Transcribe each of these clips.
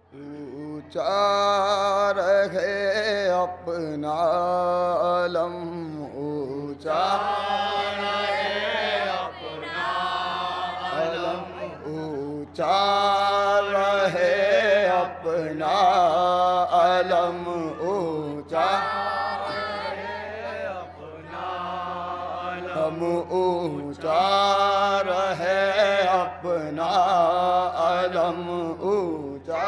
اونچا رہے اپنا علم، اونچا رہے اپنا علم، اونچا رہے اپنا علم، اونچا رہے اپنا علم، اونچا رہے اپنا علم، اونچا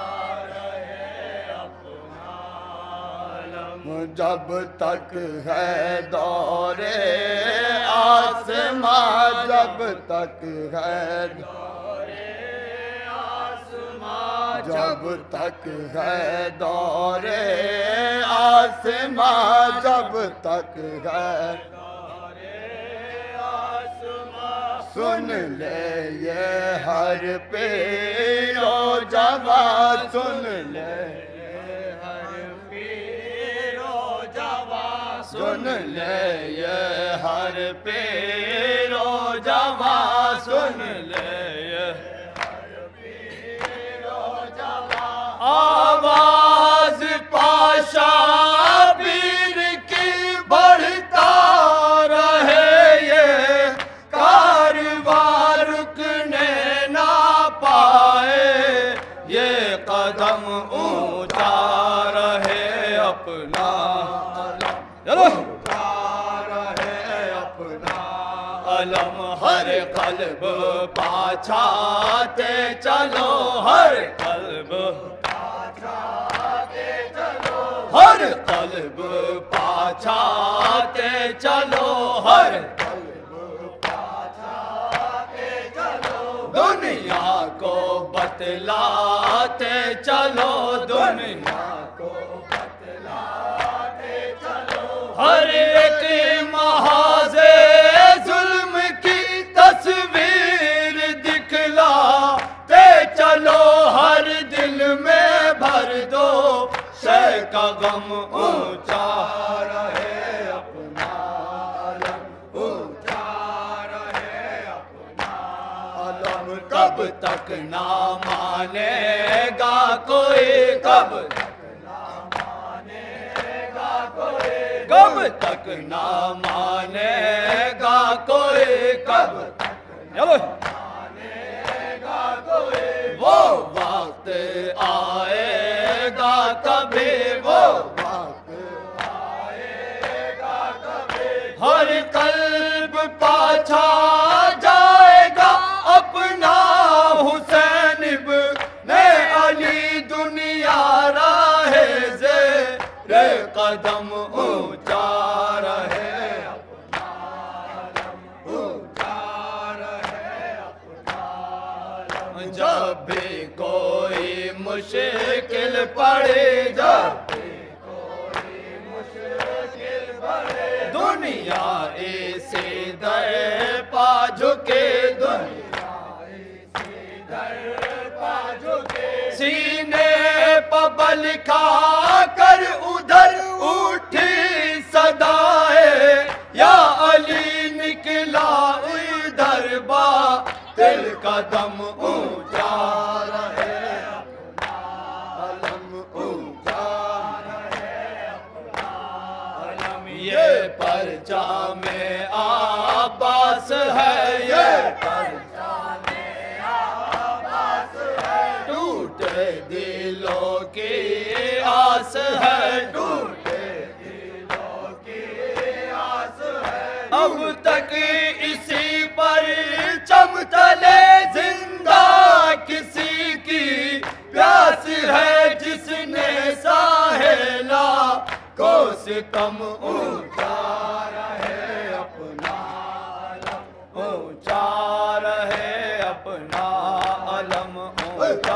جب تک ہے دور آسماں، جب تک ہے دور آسماں، جب تک ہے دور آسماں، جب تک ہے دور آسماں، سن لے یہ ہر پیر و جوان، سن لے سن لے یہ ہر پیر و جوان، سن لے یہ ہر پیر و جوان، آواز پاشا پیر کی بڑھتا رہے، یہ کارواں رکنے نہ پائے، یہ قدم اونچا رہے اپنا رہے اپنا علم، ہر قلب پاچھاتے چلو، ہر قلب پاچھاتے چلو، ہر قلب پاچھاتے چلو، ہر قلب پاچھاتے چلو، دنیا کو بتلاتے چلو، دنیا کو ہر ایک محاذ ظلم کی تصویر دکھلاتے چلو، ہر دل میں بھر دو شے کا غم، اونچا رہے اپنا علم، اونچا رہے اپنا علم، کب تک نہ مانے گا کوئی، کب کب تک نہ مانے گا کوئی، کب تک نہ مانے گا کوئی، وہ وقت آئے گا کبھی، وہ وقت آئے گا کبھی، ہر قلب پاچھا جائے گا اپنا حسین ابن علی، دنیا راہ زیر قدم اونچا رہے اپنا علم، اونچا رہے اپنا علم، جب بھی کوئی مشکل پڑے، جب بھی کوئی مشکل پڑے، دنیا اسی در پا جھکے، دنیا اسی در پا جھکے، سینے پہ بل کھا کر ادھر اٹھی صدائے یا علی، نکلا ادھر باطل کا دم، اونچا رہے اپنا علم، اونچا رہے اپنا علم، یہ پرچام عباس ہے، یہ پرچام عباس ہے، ٹوٹے دلوں کی آس ہے، ٹوٹے دلوں کی آس ہے، اب تک اسی پر چم تلے زندہ کسی کی پیاس ہے، جس نے ساحلہ کو ستم، اونچا رہے اپنا علم، اونچا رہے اپنا علم، اونچا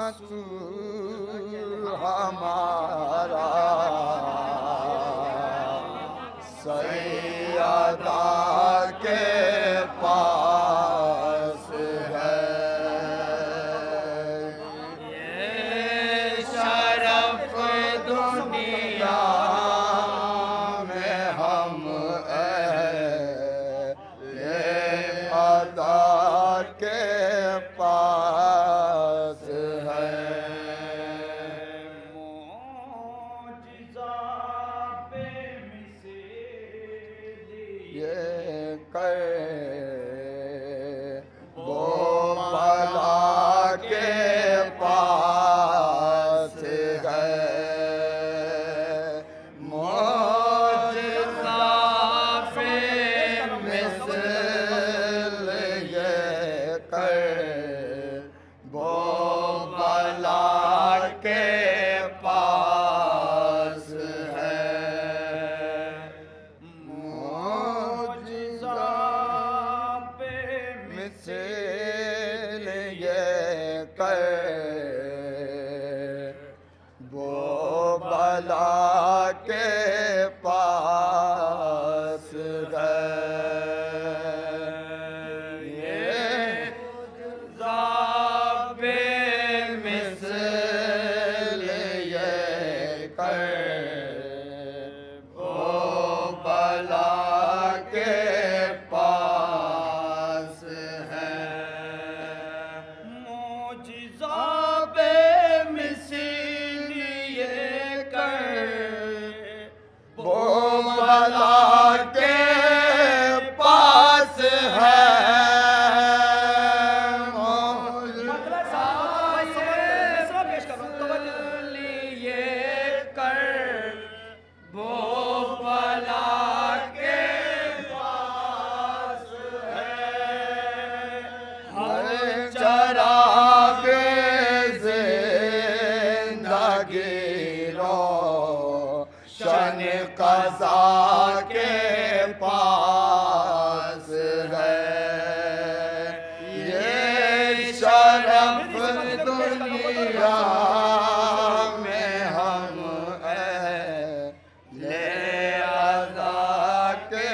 ہمارا سیدہ کے پاس ہے یہ شرف دنیا میں ہم یہ عطا کے پاس ہے یہ کہ وہ بلا کے پاس ہے معجزہ بے مثل یہ کہ وہ بلا کے پاس ہے مثل یہ کہ وہ بلا کے پاس ہے یہ ذاب مثل یہ کہ وہ بلا کے پاس ہے معجزہ بے مثل یہ کہ وہ بلا کے پاس ہے چراغ زندگی روشن قضا کے پاس ہے یہ شرف دنیا میں ہم اہل عزا کے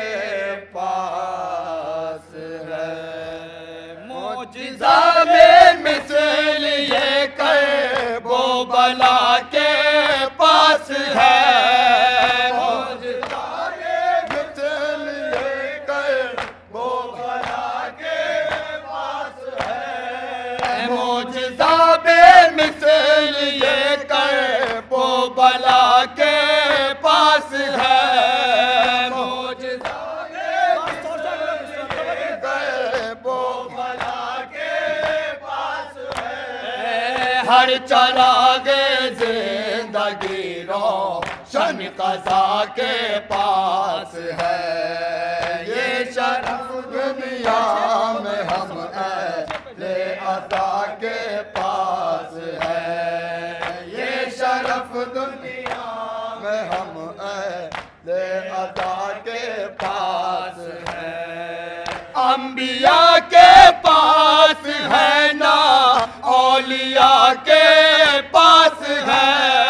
پاس ہے معجزہ بے مثل یہ کہ وہ بلا کے پاس ہے معجزہ بے مثل یہ کہ وہ بلا کے پاس ہے معجزہ بے مثل یہ کہ وہ بلا کے پاس ہے معجزہ بے مثل یہ کہ وہ بلا کے پاس ہے ہر چراغ زندگی روشن قضا کے پاس ہے یہ شرف دنیا میں ہم اہل عطا کے پاس ہے یہ شرف دنیا میں ہم اہل عطا کے پاس ہے انبیاء کے پاس ہے نا اولیاء کے پاس ہے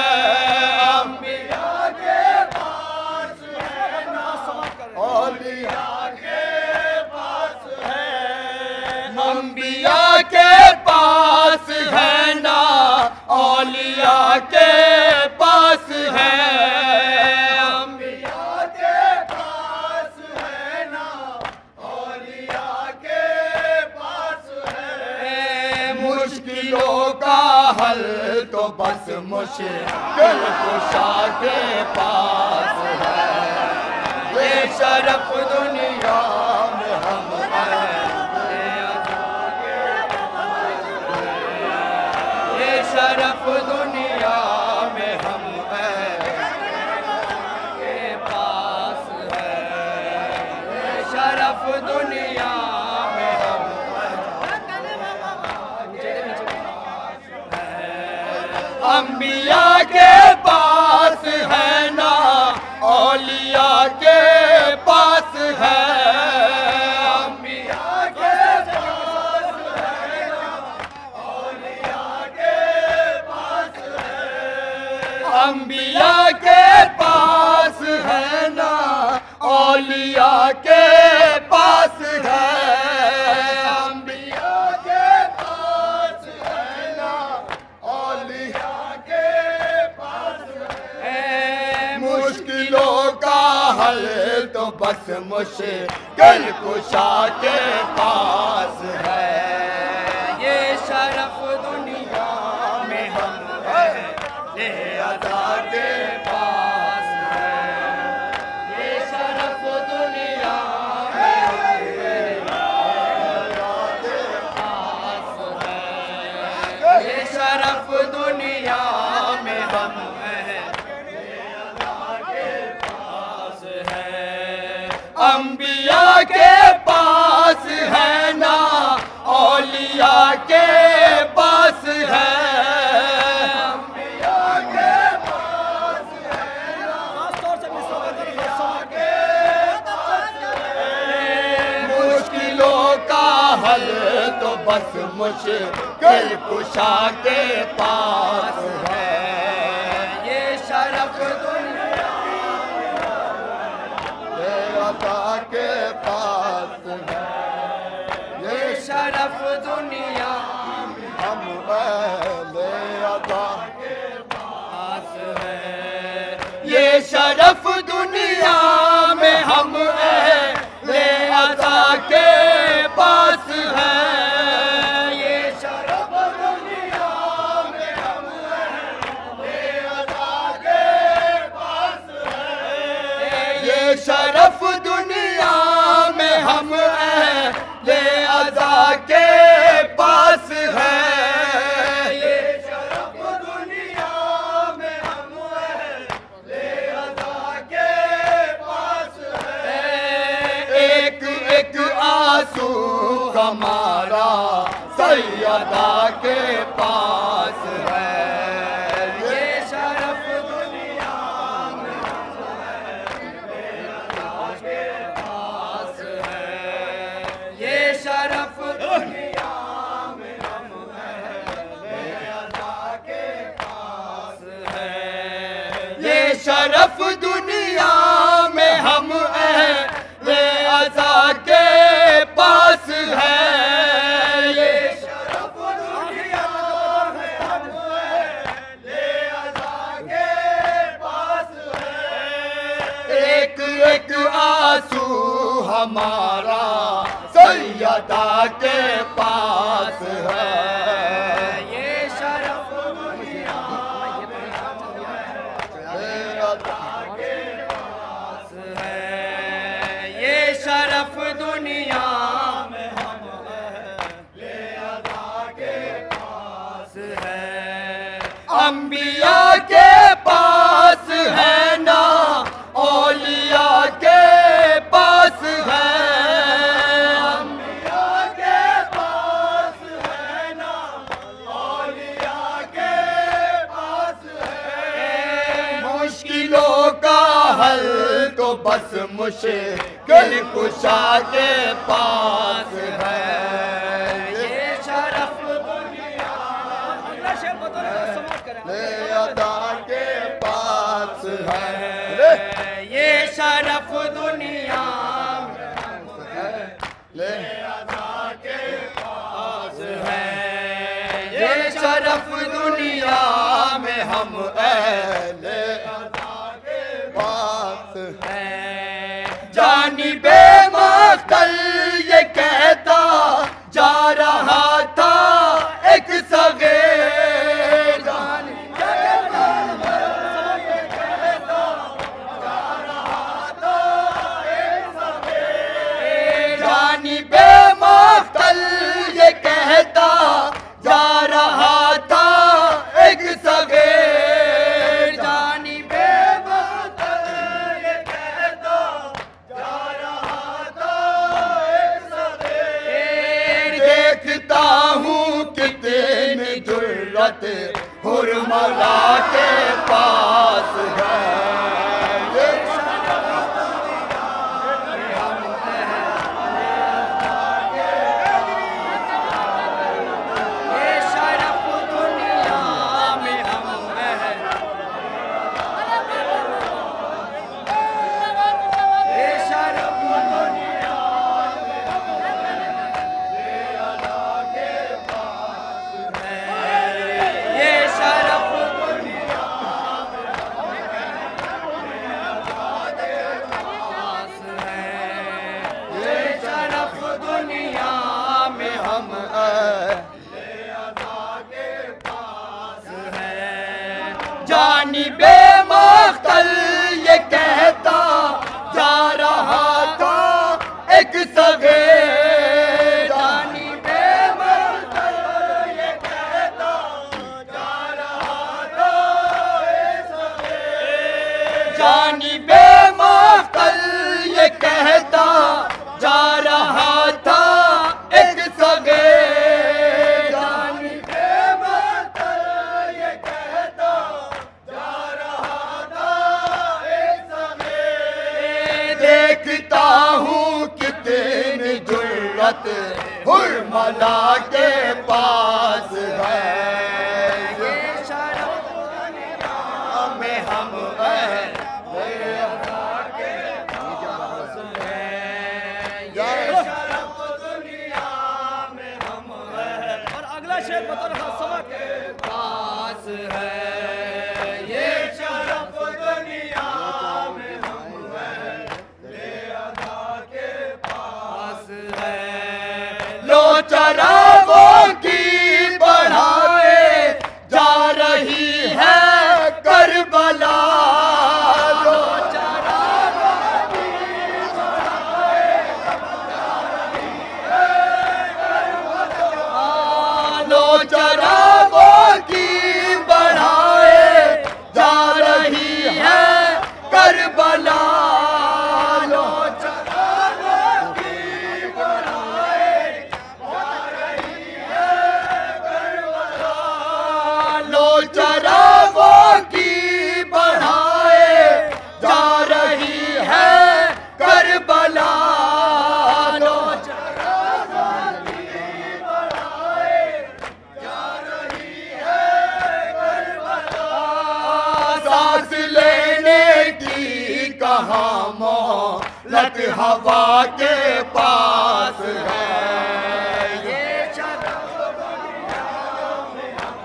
انبیاء کے پاس ہے نا اولیاء کے پاس ہے انبیاء کے پاس ہے نا اولیاء کے پاس ہے انبیاء کے پاس ہے نا اولیاء کے پاس ہے مشکلوں کا حل تو بس مشکل کشا کے پاس ہے یہ شرف دنیا میں ہم یہ شرف دنیا میں ہم کے پاس ہے یہ شرف دنیا میں ہم انبیاء کے پاس ہے نا اولیاء کے پاس ہے انبیاء کے پاس ہے نا اولیاء کے انبیاء کے پاس ہے نا اولیاء کے پاس ہے انبیاء کے پاس ہے نا اولیاء کے پاس ہے مشکلوں کا حل تو بس مشکل کشا کے پاس ہے یہ شرف دنیا میں ہم ہیں یہ عطا کے پاس ہے یہ شرف دنیا میں ہم ہیں عطا کے پاس ہے یہ شرف دنیا میں ہم ہیں یہ عطا کے پاس ہے انبیاء کے پاس ہے نا اولیاء کے پاس ہے تو بس مشکل کشا کے پاس ہے یہ شرف دنیا یہ عطا کے پاس ہے یہ شرف دنیا ہم اہل عطا کے پاس ہے یہ شرف دنیا میں ہم اہل عطا کے پاس ہے یہ شرف دنیا میں ہم اہل عطا کے پاس ہے یہ شرف دنیا میں ہم اہل عطا کے پاس ہے یہ شرف دنیا میں ہم اہل عطا کے پاس ہے ایک ایک آنسو ہمارا سیدہ کے پاس ہے یہ شرف دنیا میں ہم اہل عطا کے پاس ہے یہ شرف دنیا میں ہم اہل عطا کے پاس ہے یہ شرف دنیا میں ہم اہل عطا کے پاس ہے یہ شرف دنیا میں ہم اہل عطا کے پاس ہے ایک ایک آنسو ہمارا سیدہ کے پاس ہے یہ شرف دنیا میں ہم اہل عطا کے پاس ہے یہ شرف دنیا میں ہم اہل عطا کے پاس ہے انبیاء کے پاس ہے نا اولیاء کے پاس ہے انبیاء کے پاس ہے نا اولیاء کے پاس ہے مشکلوں کا حل تو بس مشکل کشا کے پاس ہے یہ شرف دنیا عطا کے پاس ہے یہ شرف دنیا عطا کے پاس ہے یہ شرف دنیا میں ہم اہل عطا کے پاس ہے جانب مقتل یہ کہتا جا رہا تھا ایک صغیر جانب یہ کہتا جا رہا تھا ایک صغیر جانب مقتل یہ کہتا جا رہا تھا ایک صغیر جانب مقتل یہ کہتا جا رہا تھا ایک صغیر دیکھتا ہوں کتنی جرت حرملا کے پاس ہے جانب مقتل یہ کہتا جا رہا تھا ایک صغیر، جانب مقتل یہ کہتا جا رہا تھا ایک صغیر، جانب مقتل یہ کہتا جا رہا تھا ایک صغیر، جانب مقتل یہ کہتا جا رہا تھا ایک صغیر، دیکھتا ہوں کتنی جرأت حرملا کے پاس ہے، یہ شرف دنیا میں ہم اہل عطا کے پاس ہے، یہ شرف دنیا میں ہم اہل اور اگلا شعر بطور خاصہ کے پاس ہے، یہ شرف دنیا میں ہم اہل عطا کے پاس ہے، لو چراغوں کی بڑھائے جا رہی ہے کربلا، لو چراغوں کی بڑھائے جا رہی ہے کربلا، لو چراغوں کی بڑھائے جا رہی ہے کربلا، لو چراغوں کی بڑھائے جا رہی ہے کربلا، لو چراغوں کی بڑھائے جا رہی ہے کربلا، لو چراغوں کی بڑھائے جا رہی ہے کربلا، سانس لینے کی کہاں مہلت ہوا کے پاس ہے، یہ شرف دنیا میں ہم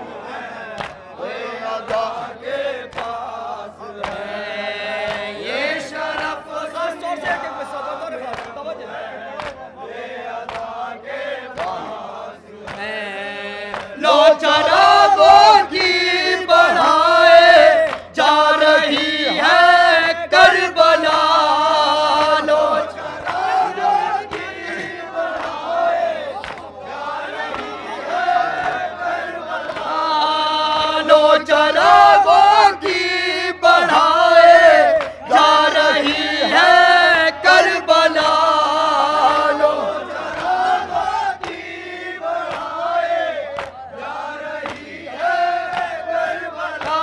اہل عطا کے پاس ہے، یہ شرف خاص طور سے ایک قصہ بطور خاص توجہ عطا کے پاس ہے، لو چراغوں کی بڑھائے جا رہی ہے کربلا، لو چراغوں کی بڑھائے جا رہی ہے کربلا، لو چراغوں کی بڑھائے جا رہی ہے کربلا، لو چراغوں کی بڑھائے جا رہی ہے کربلا،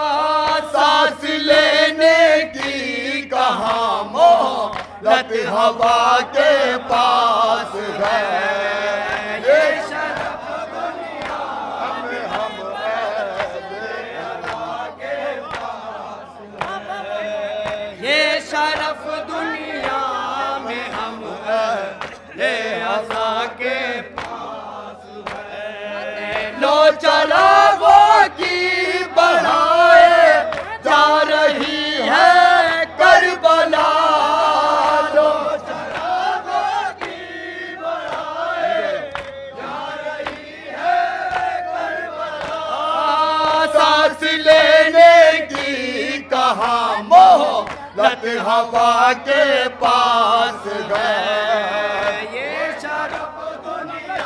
سانس لینے کی کہاں مہلت ہوا کے پاس ہے، یہ شرف دنیا میں ہم اہل عطا کے پاس ہے، یہ شرف دنیا میں ہم اہل عطا کے پاس ہے، لو چراغوں کی بڑھائے جا رہی ہے کربلا، لو چراغوں کی بڑھائے جا رہی ہے کربلا، سانس لینے کی کہاں مہلت ہوا کے پاس ہے، یہ شرف دنیا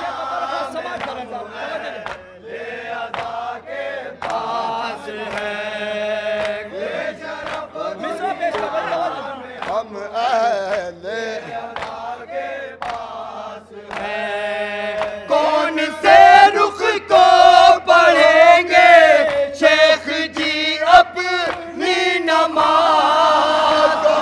عطا کے پاس ہے، یہ شرف مصرع پیش کر ہم اہل عطا کے پاس ہے، کون سے رخ کو پڑھیں گے شیخ جی اپنی نماز،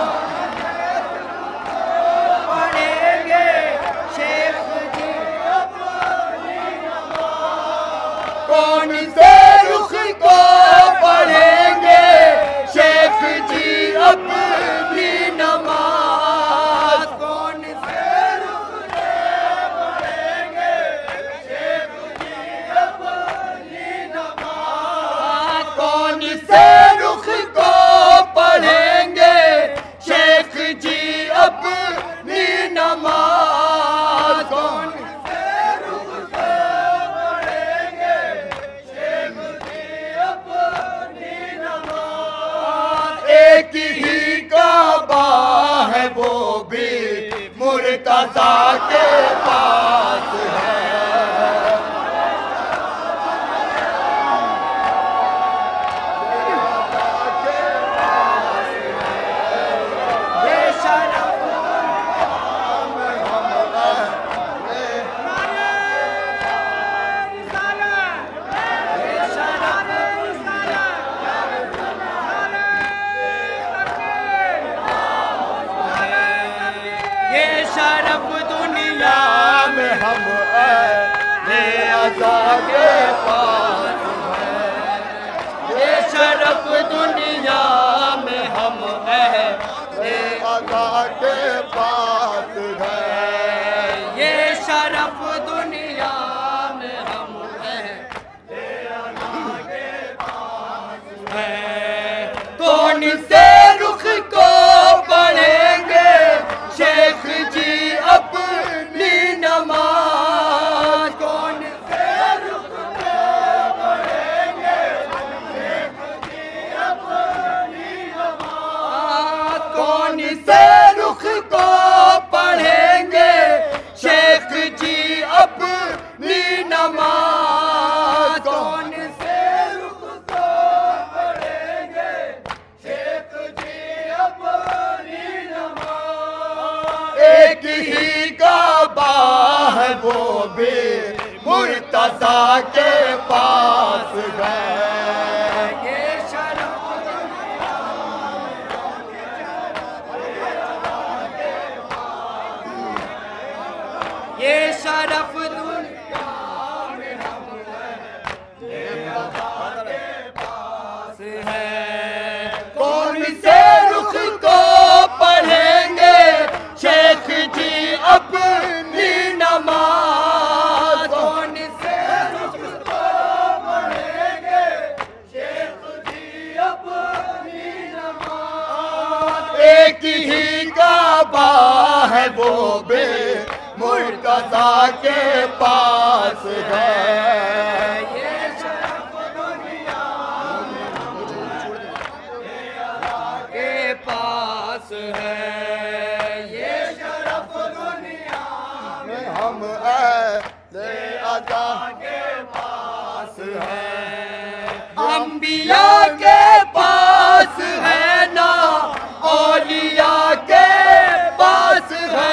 پڑھیں گے شیخ جی اپنی نماز، کون سے رخ کو پڑھیں گے شیخ جی اپنی نماز، کون سے رخ کو پڑھیں گے شیخ جی اپنی نماز، کون سے رخ کو پڑھیں گے شیخ جی اپنی نماز، کون سے رخ کو پڑھیں گے شیخ جی اپنی نماز، مرتضیٰ کے پاس ہے کے پاس ہے یہ شرف دنیا میں ہم اہل عطا کے پاس ہے یہ شرف دنیا میں ہم اہل عطا کے پاس ہے کون سے رخ کو پڑھیں گے شیخ جی اپنی نماز کون سے رخ کو پڑھیں گے شیخ جی اپنی نماز کون سے رخ کو پڑھیں گے شیخ جی اپنی نماز ایک ہی کعبہ ہے وہ بھی مرتضیٰ کے پاس ہے یہ شرف دنیا میں ہم کے پاس ہے کون سے رخ کو پڑھیں گے شیخ جی اپنی نماز کون سے رخ کو پڑھیں گے شیخ جی اپنی نماز ایک ہی کعبہ ہے وہ بھی مرتضیٰ کے پاس ہے یہ شرف دنیا کے پاس ہے یہ شرف دنیا میں ہم اہل عطا کے پاس ہے انبیاء کے پاس ہے نا اولیاء کے پاس ہے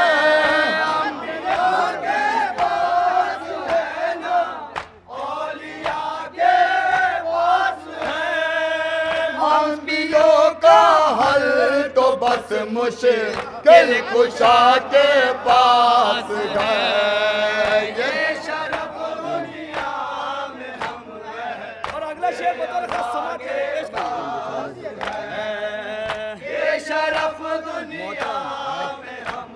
بس مشکل کشا کے پاس ہے یہ شرف دنیا میں ہم اور اگلا شعر بطور خاص سماعت کریں یہ شرف دنیا میں ہم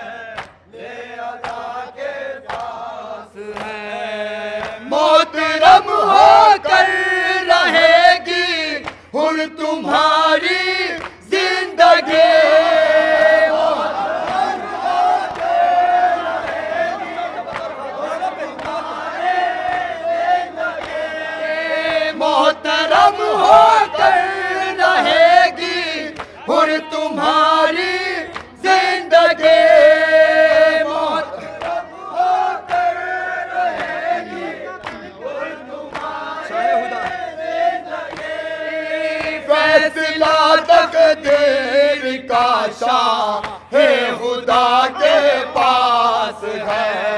عطا کے پاس ہے محترم ہو کر رہے گی ہن تمہاری محترم ہو کر رہے گی ہر تمہاری زندگی محترم ہو کر رہے گی ہر تمہاری زندگی فیصلہ تقدیر کا شاہ خدا کے پاس ہے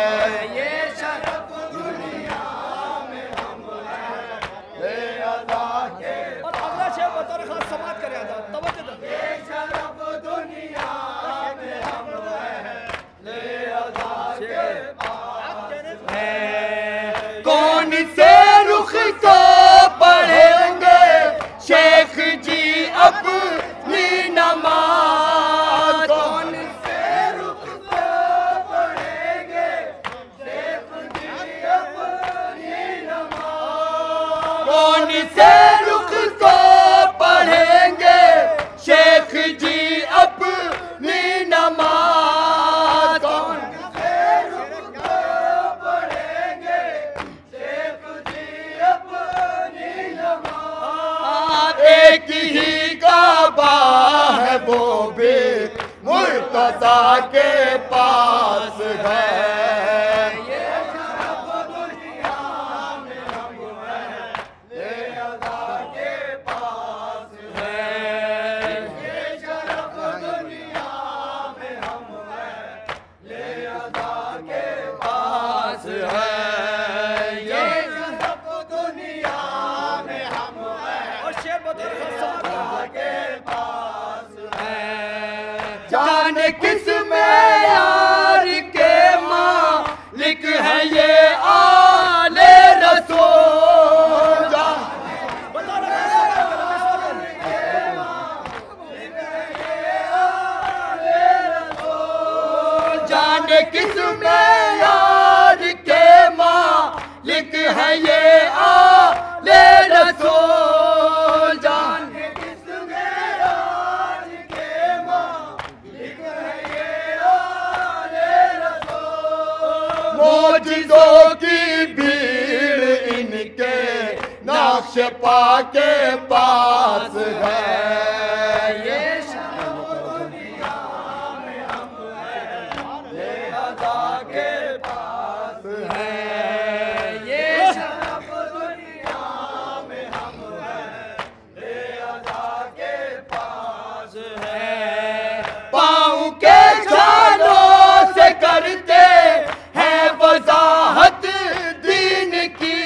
کون سے رخ کو پڑھیں گے شیخ جی اپنی نماز کون سے رخ کو پڑھیں گے شیخ جی اپنی نماز کون سے رخ کو پڑھیں گے شیخ جی اپنی نماز کون ایک ہی کعبہ ہے وہ بھی مرتضیٰ مرتضی کے پاس ہے یہ شرف دنیا میں ہم ہیں لے ادا کے پاس ہے یہ شرف دنیا میں ہم ہیں لے ادا کے پاس ہے یہ شرف دنیا میں ہم ہیں اور شیر بطور خاص کے پاس ہے جانے کس معیار کے مالک ہے یہ آل رسول جانے کس معیار کے مالک ہے یہ آل رسول جانے کس معیار کے مالک ہے یہ آل رسول معجزوں کی بھیڑ ان کے نقش پا کے پاس ہے یہ شرف دنیا میں ہم ہیں لے ادا کے پاس ہے یہ شرف دنیا میں ہم ہیں لے ادا کے پاس ہے پاؤں کے چھالوں سے کرتے ہیں وضاحت دین کی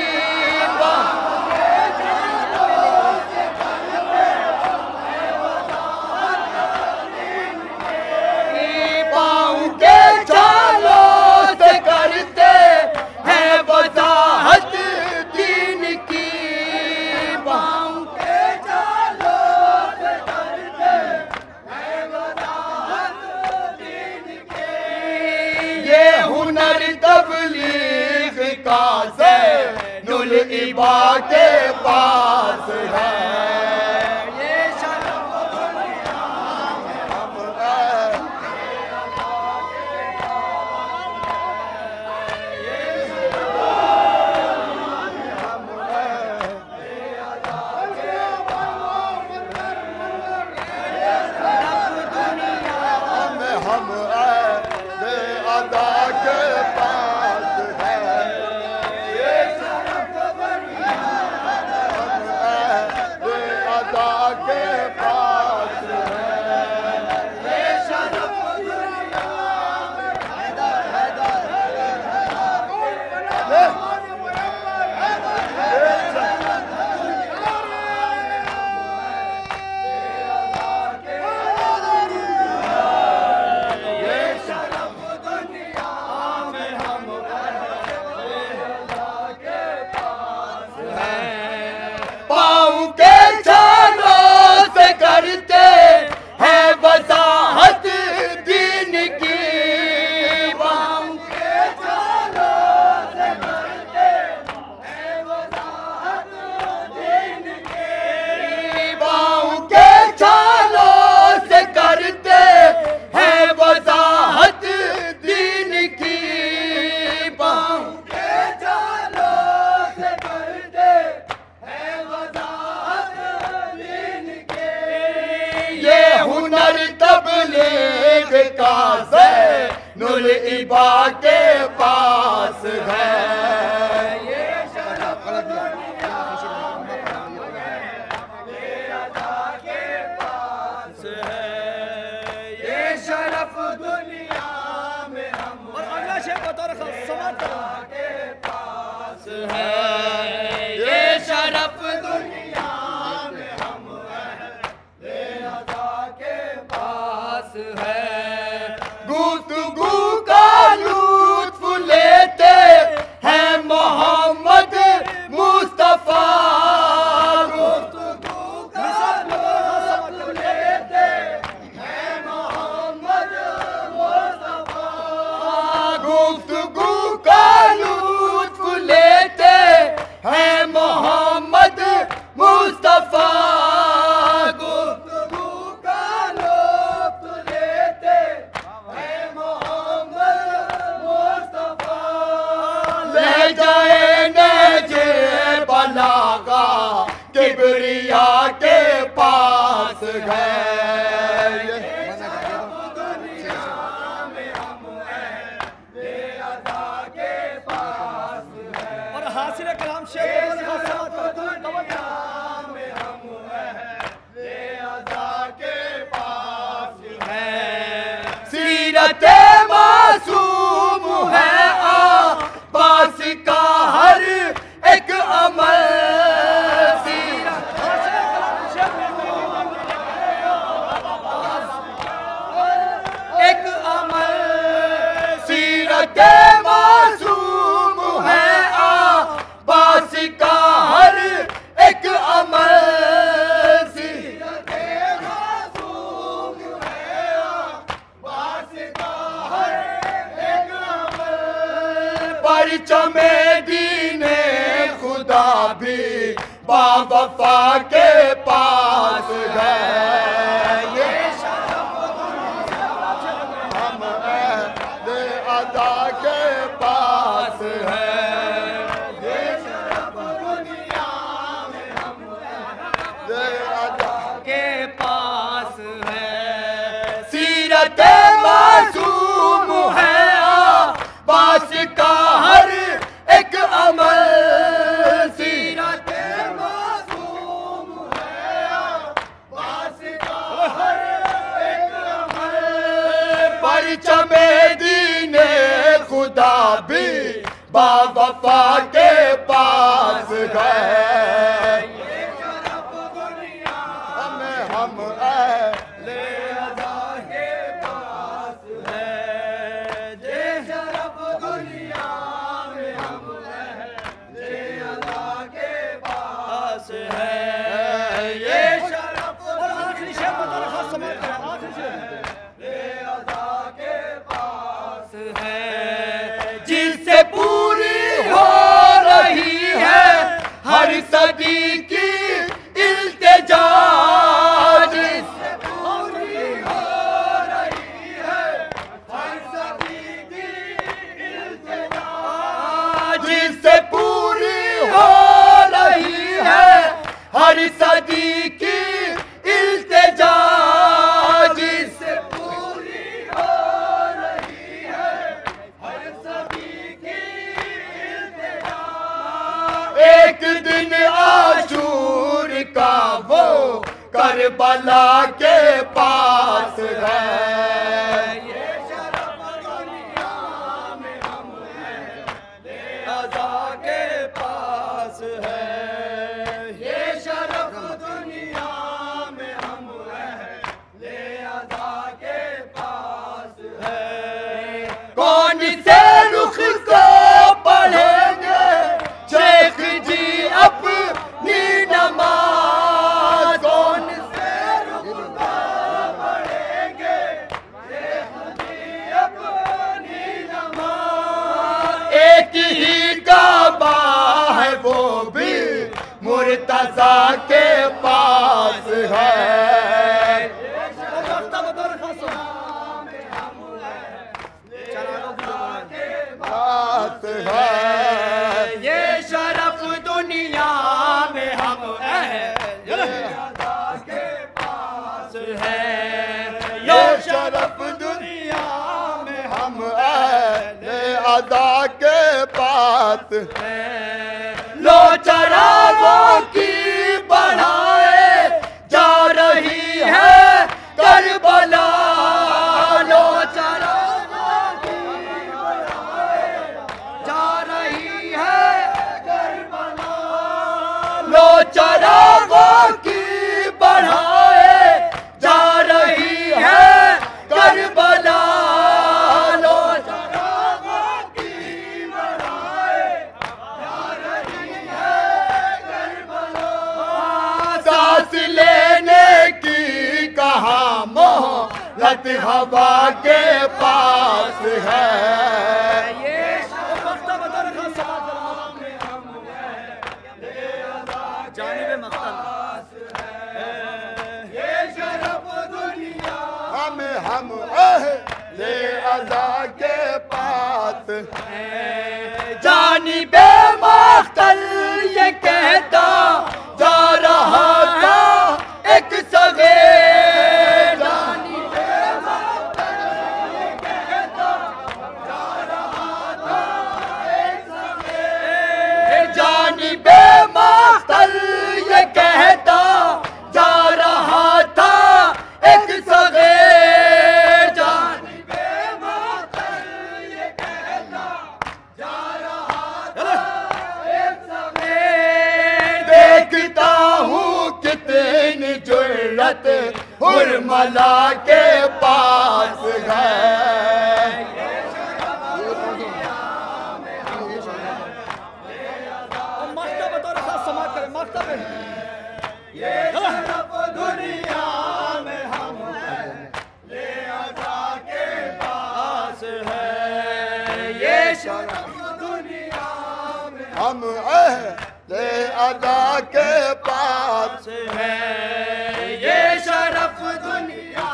پاؤں کے چھالوں سے کرتے ہیں وضاحت دین کی پاؤں کے چھالوں سے کرتے ہیں وضاحت دین کی یہ ہنر تبلیغ کا زین العبا کے پاس ہے یہ شرف دنیا میں ہم ہیں ہم لے ادا کے پاس ہے یہ شرف دنیا ہم لے ادا کے پاس ہے یہ شرف دنیا پاؤں کے چھالوں سے کرتے ہیں وضاحت دین کی پاؤں کے چھالوں سے کرتے ہیں وضاحت دین کی پاؤں کے چھالوں سے کرتے ہیں وضاحت دین کی پاؤں کے چھالوں سے کرتے یہ ہنر تبلیغ کا زین العبا کے پاس ہے یہ شرف دنیا میں ہم ہیں لے ادا کے پاس ہے یہ شرف دنیا میں ہم اور اگلا شیر بطور خاص سماعت کے پاس ہے یہ شرف دنیا میں ہم ہیں لے ادا کے پاس ہے گفتگو کا لطف لیتے ہیں محمد مصطفیٰ گفتگو کا لطف لیتے ہیں محمد مصطفیٰ گفتگو کا لطف لیتے ہیں محمد مصطفیٰ گفتگو کا لطف لیتے ہیں محمد مصطفیٰ لے جائے نجے بلاغا کبریا کے پاس ہے با وفا کے پاس ہے یہ ہم اہل ادا کے پاس ہے یہ شرف دنیا میں ہم اہل ادا کے پاس ہے سیرت معصوم ہے عباس کا ہر ایک عمل سیرت معصوم ہے عباس کا ہر ایک عمل پرچم دین خدا بھی با وفا کے پاس ہے ہم اہل ادا کے پاس ہے یہ شرف دنیا میں ہم اہل ادا کے پاس ہے یہ شرف اور آخری شعر بطور خاص سماعت کریں آخری شعر ادا کے پاس ہے جس سے پوری ہو رہی ہے ہر صدی کی التجا جس سے پوری ہو رہی ہے ہر صدی کی التجا جس سے پوری ہو رہی ہے ہر صدی کی التجا جس سے پوری ہو رہی ہے ہر صدی کی التجا ایک دن عاشور کا وہ کربلا کے پاس ہے یہ شرف دنیا میں ہم اہل ادا کے پاس ہے یہ شرف دنیا میں ہم اہل ادا کے پاس ہے کون سے رخ کو پڑھیں گے شیخ جی اپنی نماز کون سے رخ کو پڑھیں گے شیخ جی اپنی نماز ایک ہی کعبہ ہے وہ بھی مرتضیٰ کے پاس ہے وقت بطور خاص سماعت پاس ہے یہ شرف دنیا میں ہم اہل ادا کے پاس ہے یہ شرف دنیا میں ہم اہل ادا کے پاس ہے لو چراغوں کی بڑھائے جا رہی ہے کربلا لو چراغوں کی بڑھائے جا رہی ہے کربلا لو چراغوں کی بڑھائے جا رہی ہے کربلا لو چراغوں کی بڑھائے جا رہی ہے کربلا سانس لینے کی کہاں مہلت ہوا کے پاس ہے یہ وقت بطور خاص سماعت جانب مقتل یہ شرف دنیا ہم اہل ادا کے پاس جانب مقتل یہ کہتا جا رہا تھا ایک صغیر جانب مقتل یہ کہتا جا رہا تھا ایک صغیر جانب مقتل یہ کہتا جا رہا تھا ایک صغیر جانب مقتل یہ کہتا جا رہا تھا ایک صغیر دیکھتا ہوں کتنی جرت حرملا کے پاس ہے مکتب بطور خاص سماعت کریں مکتب یہ شرف دنیا میں ہم لے ادا کے پاس ہے یہ شرف دنیا میں ہم اہل ادا کے پاس ہے یہ شرف دنیا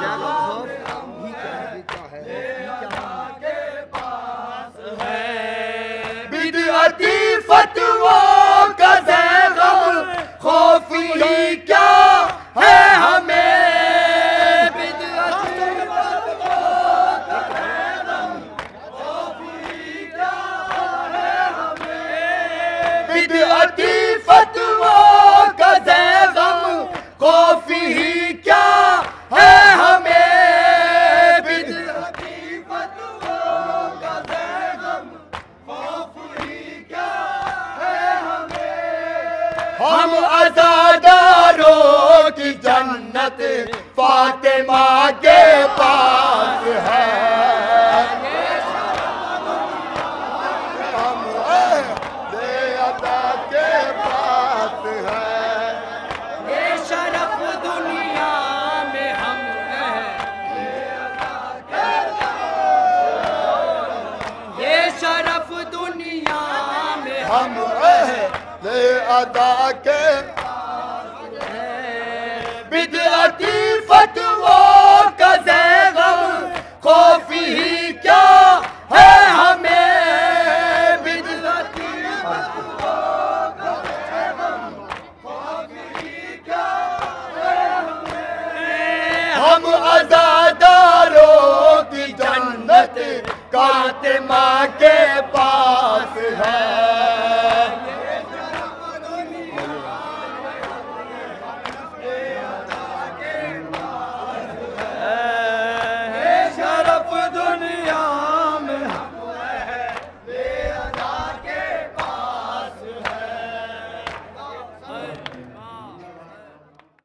بدعتی فتووں کا زیغم خوف ہی کیا ہے ہمیں بدعتی فتووں کا زیغم خوف ہی کیا ہے ہمیں بدعتی فتووں کا زیغم خوف ہی کیا ہے ہمیں ہم عزاداروں کی جنت فاطمہ کے پاس ہے ہم اہل ادا کے بدعتی فتووں کا زیغم خوف ہی کیا ہے ہمیں بدعتی فتووں کا زیغم خوف ہی کیا ہے ہمیں ہم عزاداروں کی جنت فاطمہ کے پاس ہے